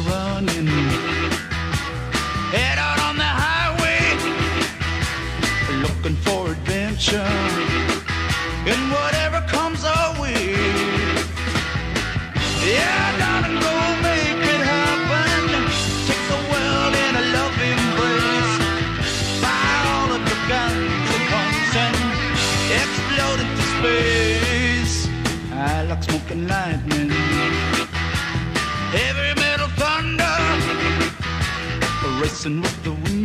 running. Head out on the highway, looking for adventure, and whatever comes our way. Yeah, darling, go make it happen. Take the world in a loving embrace. Fire all of your guns at once and explode into space. I like smoking lightning, heavy metal thunder, racing with the wind.